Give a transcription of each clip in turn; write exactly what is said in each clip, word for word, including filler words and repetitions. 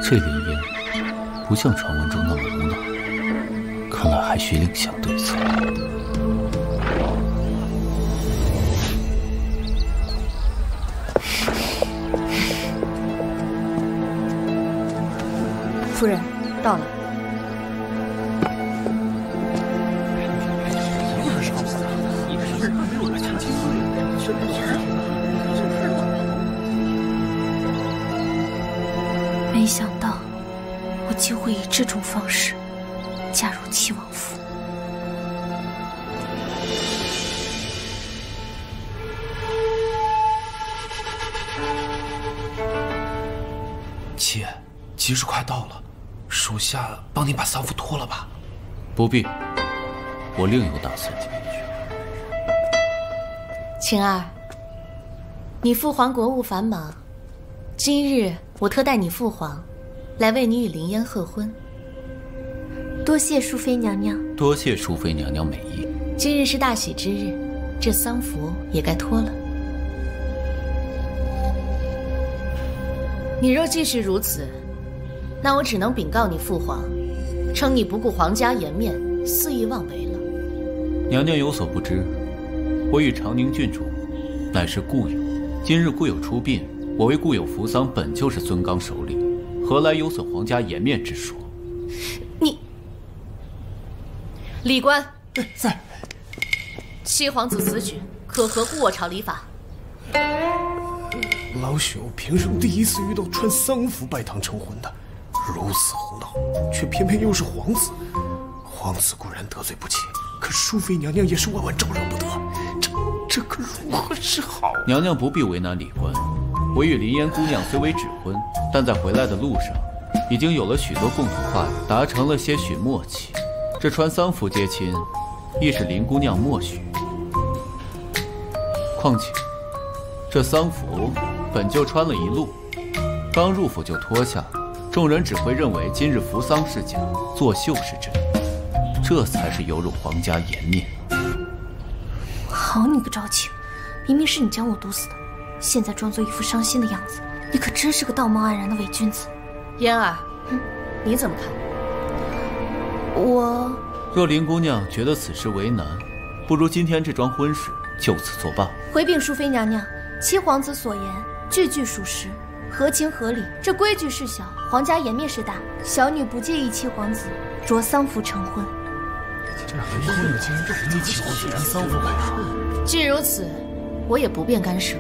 这林烟不像传闻中那么无脑，看来还需另想对策。 夫人，到了。 没想到，我竟会以这种方式嫁入七王府。 妾，吉时快到了，属下帮你把丧服脱了吧。 不必，我另有打算。 晴儿，你父皇国务繁忙，今日我特带你父皇来为你与林烟贺婚。 多谢淑妃娘娘。 多谢淑妃娘娘美意。 今日是大喜之日，这丧服也该脱了。你若继续如此，那我只能禀告你父皇，称你不顾皇家颜面，肆意妄为了。 娘娘有所不知，我与长宁郡主乃是故友，今日故友出殡，我为故友扶丧本就是尊纲守礼，何来有损皇家颜面之说？ 你，李官在。 七皇子此举可合乎我朝礼法？ 老朽平生第一次遇到穿丧服拜堂成婚的，如此胡闹，却偏偏又是皇子。皇子固然得罪不起，可淑妃娘娘也是万万招惹不得，这这可如何是好？ 娘娘不必为难李官，我与林烟姑娘虽未指婚，但在回来的路上，已经有了许多共同话语，达成了些许默契。这穿丧服接亲，亦是林姑娘默许。况且，这丧服本就穿了一路，刚入府就脱下，众人只会认为今日扶丧是假，作秀是真，这才是有辱皇家颜面。 好你个赵庆，明明是你将我毒死的，现在装作一副伤心的样子，你可真是个道貌岸然的伪君子。 嫣儿，嗯，你怎么看？ 我若林姑娘觉得此事为难，不如今天这桩婚事就此作罢。 回禀淑妃娘娘，七皇子所言句句属实，合情合理。这规矩是小，皇家颜面是大，小女不介意七皇子着丧服成婚。 这离婚了，竟然是你七皇子穿丧服拜堂。 既如此，我也不便干涉。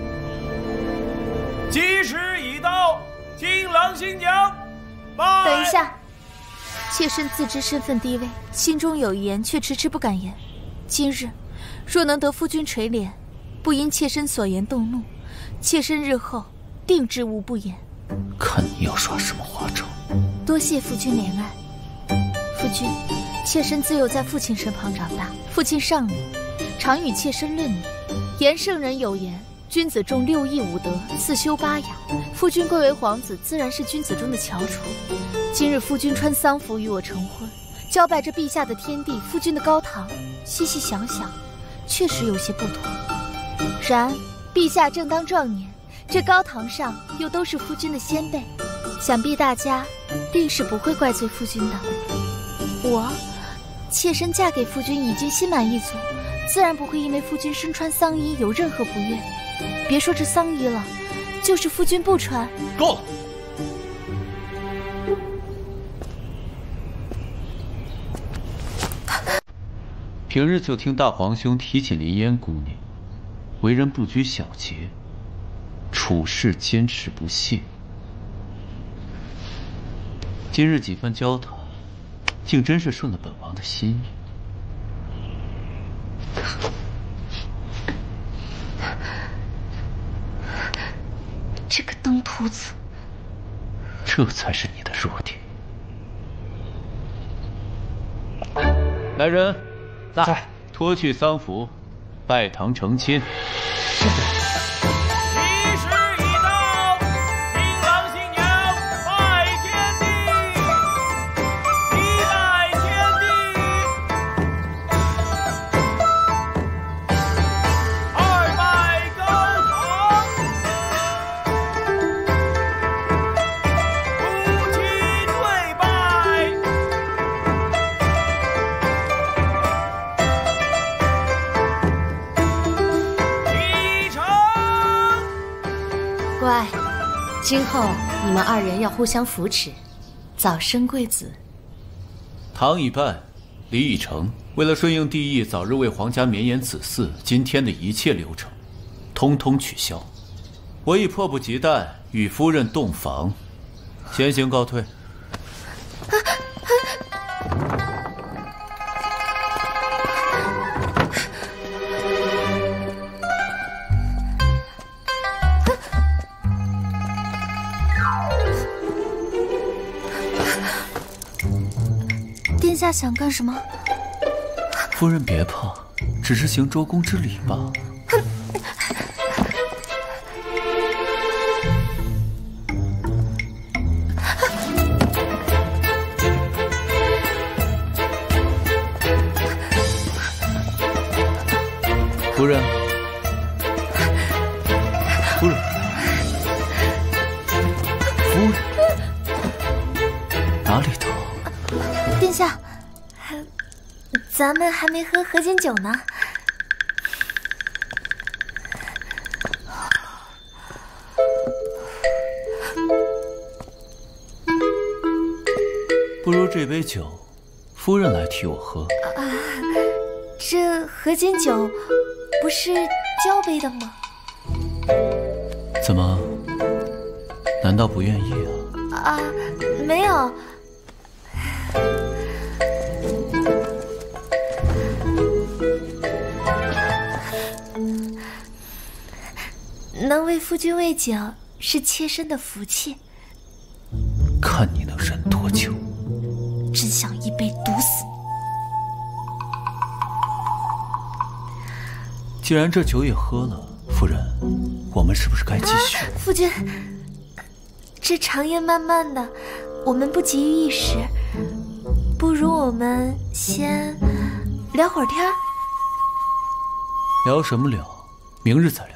吉时已到，新郎新娘，拜。 等一下，妾身自知身份低微，心中有言却迟迟不敢言。今日若能得夫君垂怜，不因妾身所言动怒，妾身日后定知无不言。 看你要耍什么花招！ 多谢夫君怜爱。夫君，妾身自幼在父亲身旁长大，父亲尚礼，常与妾身论礼。言圣人有言，君子重六艺五德，自修八雅。夫君贵为皇子，自然是君子中的翘楚。今日夫君穿丧服与我成婚，交拜这陛下的天地，夫君的高堂，细细想想，确实有些不妥。然陛下正当壮年，这高堂上又都是夫君的先辈，想必大家定是不会怪罪夫君的。我妾身嫁给夫君已经心满意足，自然不会因为夫君身穿丧衣有任何不悦。别说这丧衣了，就是夫君不穿， 够了。平日就听大皇兄提起林烟姑娘，为人不拘小节，处事坚持不懈。今日几番交谈，竟真是顺了本王的心意。 这个登徒子， 这才是你的弱点。来人， 在， 脱去丧服，拜堂成亲。 乖，今后你们二人要互相扶持，早生贵子。 唐以拜，李以诚为了顺应帝意早日为皇家绵延子嗣，今天的一切流程，通通取消。我已迫不及待与夫人洞房，先行告退。啊啊殿下想干什么？ 夫人别怕，只是行周公之礼罢了。夫人，夫人，夫人，哪里疼？ 殿下， 咱们还没喝合卺酒呢。 不如这杯酒，夫人来替我喝。 啊，这合卺酒不是交杯的吗？ 怎么？难道不愿意啊？ 啊，没有。能为夫君喂酒是妾身的福气。 看你能忍多久！ 真想一杯毒死你！ 既然这酒也喝了，夫人，我们是不是该继续？ 啊、夫君，这长夜漫漫的，我们不急于一时，不如我们先聊会儿天儿。 聊什么聊？明日再聊。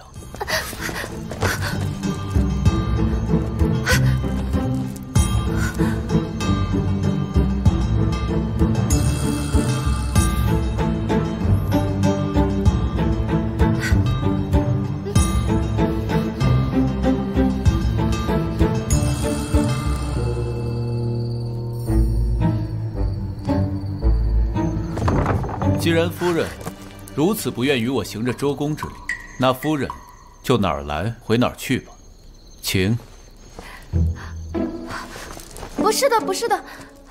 既然夫人如此不愿与我行这周公之礼，那夫人就哪儿来回哪儿去吧，请。 不是的，不是的，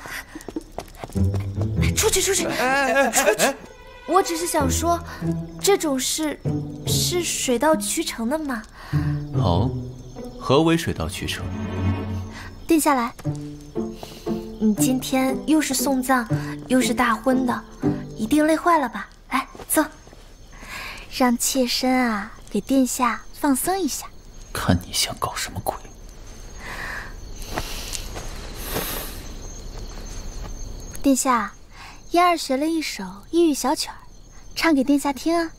出去，出去，出去！我只是想说，这种事是水到渠成的嘛。 好，何为水到渠成？ 殿下来，你今天又是送葬，又是大婚的，一定累坏了吧？来，走，让妾身啊给殿下放松一下。 看你想搞什么鬼！ 殿下，嫣儿学了一首异域小曲儿，唱给殿下听啊。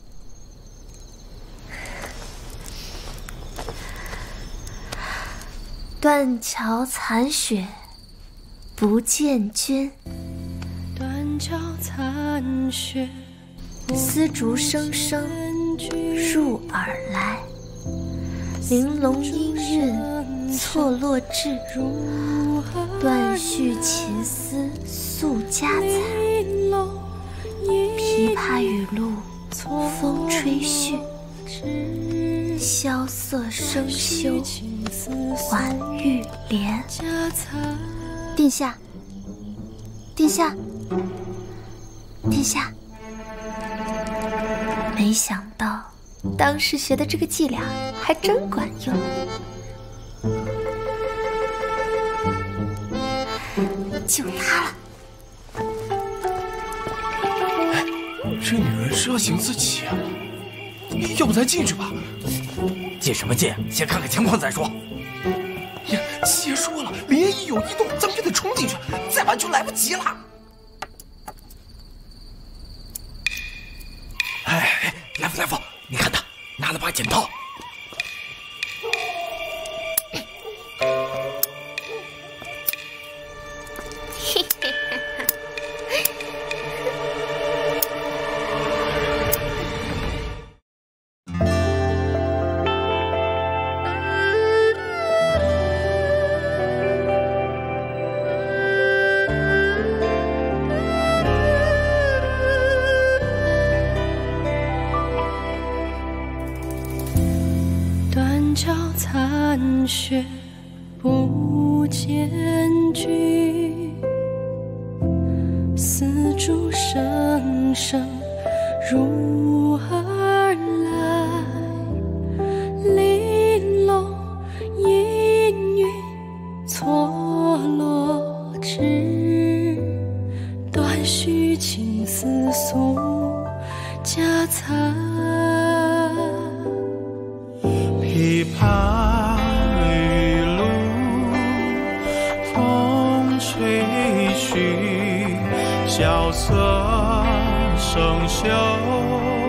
断桥残雪不见君， 断桥残雪丝竹声声入耳来，玲珑音韵错落至，断续琴丝诉佳采，琵琶语录风吹絮，萧瑟生休缓玉莲。 殿下，殿下，殿下！ 没想到当时学的这个伎俩还真管用。就他了。 哎，这女人是要行刺起啊！要不咱进去吧？ 进什么进？先看看情况再说。 呀，邪说了，林烟一有异动，咱们就得冲进去，再晚就来不及了。 哎，来福来福，你看他拿了把剪刀。 桥残雪不见据，丝竹声声入耳来，玲珑氤氲错落枝，断续情丝送家残。 琵琶玉露，风吹絮，萧瑟生锈。